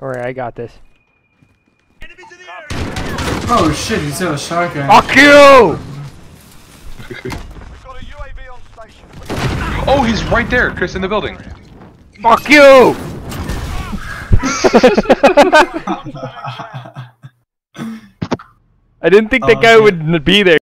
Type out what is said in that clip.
Alright, I got this. Oh shit, he's got a shotgun. Fuck you! Oh, he's right there, Chris, in the building. Fuck you! I didn't think that guy would be there.